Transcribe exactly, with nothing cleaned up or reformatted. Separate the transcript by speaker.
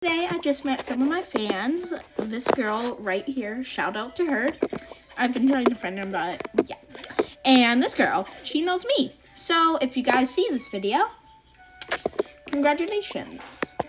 Speaker 1: Today I just met some of my fans. This girl right here, shout out to her. I've been trying to friend her, but yeah. And this girl, she knows me. So if you guys see this video, congratulations.